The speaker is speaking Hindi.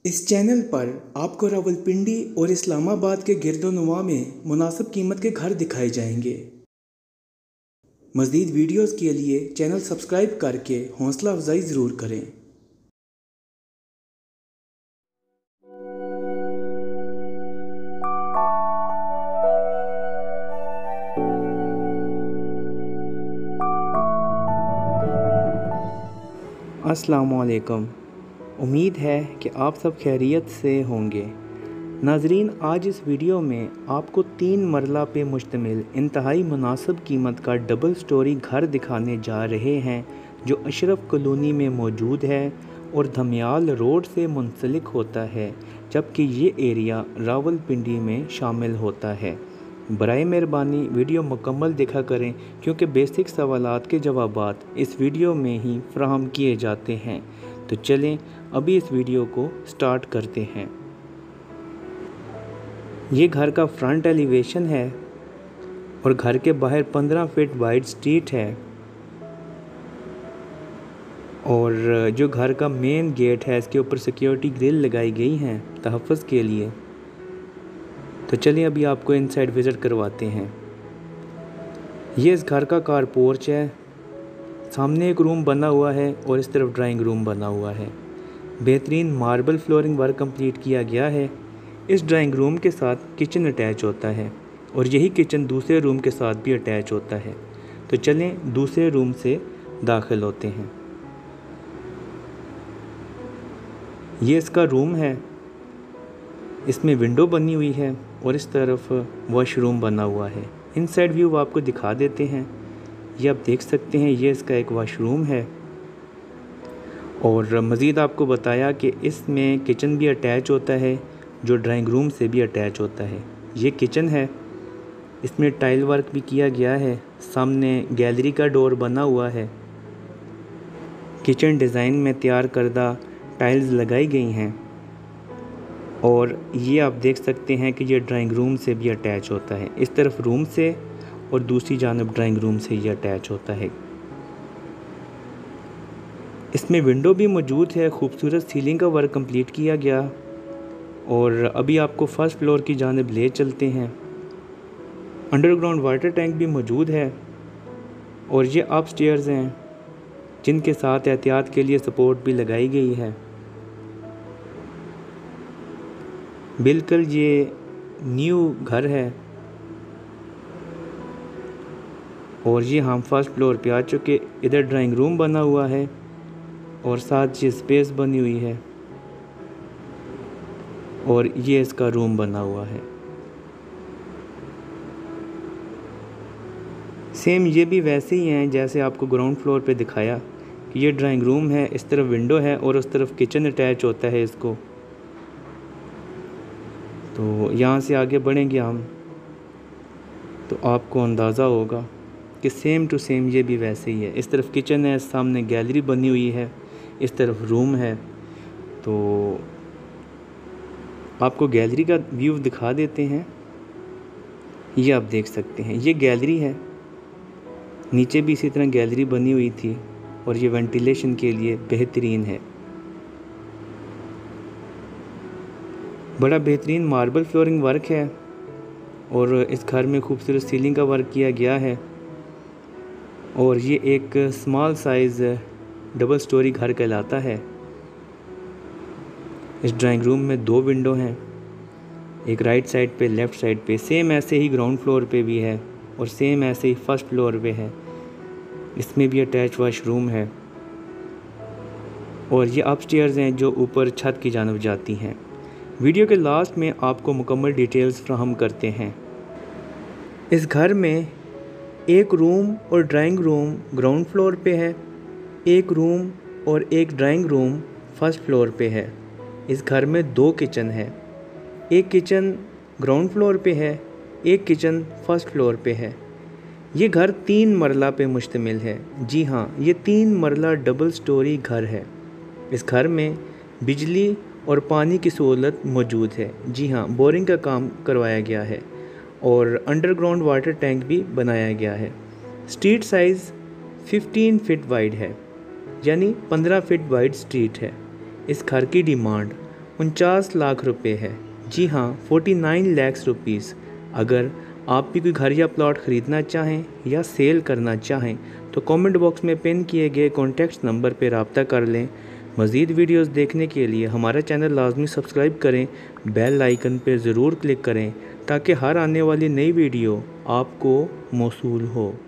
इस चैनल पर आपको रावलपिंडी और इस्लामाबाद के गिरदोनुमा में मुनासिब कीमत के घर दिखाए जाएंगे। मज़ीद वीडियोस के लिए चैनल सब्सक्राइब करके हौसला अफजाई ज़रूर करें। अस्सलामुअलैकुम। उम्मीद है कि आप सब खैरियत से होंगे। नाजरीन, आज इस वीडियो में आपको 3 मरला पे मुश्तमिल इंतहाई मुनासिब कीमत का डबल स्टोरी घर दिखाने जा रहे हैं जो अशरफ कॉलोनी में मौजूद है और धमियाल रोड से मुंसलिक होता है, जबकि ये एरिया रावलपिंडी में शामिल होता है। बराए मेहरबानी वीडियो मुकम्मल देखा करें क्योंकि बेसिक सवालात के जवाबात इस वीडियो में ही फ्राहम किए जाते हैं। तो चलें अभी इस वीडियो को स्टार्ट करते हैं। ये घर का फ्रंट एलिवेशन है और घर के बाहर 15 फीट वाइड स्ट्रीट है और जो घर का मेन गेट है इसके ऊपर सिक्योरिटी ग्रिल लगाई गई हैं तहफ़्फ़ुज़ के लिए। तो चलिए अभी आपको इनसाइड विज़िट करवाते हैं। ये इस घर का कार पोर्च है, सामने एक रूम बना हुआ है और इस तरफ ड्राइंग रूम बना हुआ है। बेहतरीन मार्बल फ्लोरिंग वर्क कंप्लीट किया गया है। इस ड्राइंग रूम के साथ किचन अटैच होता है और यही किचन दूसरे रूम के साथ भी अटैच होता है। तो चलें दूसरे रूम से दाखिल होते हैं। ये इसका रूम है, इसमें विंडो बनी हुई है और इस तरफ वॉशरूम बना हुआ है। इनसाइड व्यू आपको दिखा देते हैं। ये आप देख सकते हैं, ये इसका एक वॉशरूम है और मज़ीद आपको बताया कि इसमें किचन भी अटैच होता है जो ड्राइंग रूम से भी अटैच होता है। ये किचन है, इसमें टाइल वर्क भी किया गया है। सामने गैलरी का डोर बना हुआ है। किचन डिज़ाइन में तैयार करदा टाइल्स लगाई गई हैं और ये आप देख सकते हैं कि ये ड्राइंग रूम से भी अटैच होता है। इस तरफ रूम से और दूसरी जानब ड्राइंग रूम से ये अटैच होता है। इसमें विंडो भी मौजूद है। खूबसूरत सीलिंग का वर्क कंप्लीट किया गया और अभी आपको फर्स्ट फ्लोर की जानब ले चलते हैं। अंडरग्राउंड वाटर टैंक भी मौजूद है और ये अपस्टेयर्स हैं जिनके साथ एहतियात के लिए सपोर्ट भी लगाई गई है। बिल्कुल ये न्यू घर है और ये हम फर्स्ट फ्लोर पे आ चुके। इधर ड्राइंग रूम बना हुआ है और साथ ये स्पेस बनी हुई है और ये इसका रूम बना हुआ है। सेम ये भी वैसे ही हैं जैसे आपको ग्राउंड फ्लोर पे दिखाया कि ये ड्राइंग रूम है, इस तरफ विंडो है और उस तरफ किचन अटैच होता है इसको। तो यहाँ से आगे बढ़ेंगे हम तो आपको अंदाज़ा होगा कि सेम टू सेम ये भी वैसे ही है। इस तरफ किचन है, सामने गैलरी बनी हुई है, इस तरफ रूम है। तो आपको गैलरी का व्यू दिखा देते हैं। ये आप देख सकते हैं, ये गैलरी है। नीचे भी इसी तरह गैलरी बनी हुई थी और ये वेंटिलेशन के लिए बेहतरीन है। बड़ा बेहतरीन मार्बल फ्लोरिंग वर्क है और इस घर में खूबसूरत सीलिंग का वर्क किया गया है और ये एक स्मॉल साइज़ डबल स्टोरी घर कहलाता है। इस ड्राइंग रूम में 2 विंडो हैं, एक राइट साइड पे, लेफ़्ट साइड पे। सेम ऐसे ही ग्राउंड फ्लोर पे भी है और सेम ऐसे ही फर्स्ट फ्लोर पे है। इसमें भी अटैच वॉशरूम है और ये अपस्टेयर्स हैं जो ऊपर छत की जानब जाती हैं। वीडियो के लास्ट में आपको मुकम्मल डिटेल्स फ्राहम करते हैं। इस घर में एक रूम और ड्राइंग रूम ग्राउंड फ्लोर पे है, एक रूम और एक ड्राइंग रूम फर्स्ट फ्लोर पे है। इस घर में 2 किचन है, एक किचन ग्राउंड फ्लोर पे है, एक किचन फर्स्ट फ्लोर पे है। ये घर 3 मरला पे मुश्तमिल है। जी हाँ, ये 3 मरला डबल स्टोरी घर है। इस घर में बिजली और पानी की सहूलत मौजूद है। जी हाँ, बोरिंग का काम करवाया गया है और अंडरग्राउंड वाटर टैंक भी बनाया गया है। स्ट्रीट साइज़ 15 फीट वाइड है, यानी 15 फीट वाइड स्ट्रीट है। इस घर की डिमांड 49 लाख रुपए है। जी हाँ, 49 लाख रुपीज़। अगर आप भी कोई घर या प्लॉट ख़रीदना चाहें या सेल करना चाहें तो कमेंट बॉक्स में पिन किए गए कॉन्टैक्ट नंबर पर रब्ता कर लें। मज़ीद वीडियोस देखने के लिए हमारा चैनल लाजमी सब्सक्राइब करें, बेल आइकन पर ज़रूर क्लिक करें ताकि हर आने वाली नई वीडियो आपको मौसूल हो।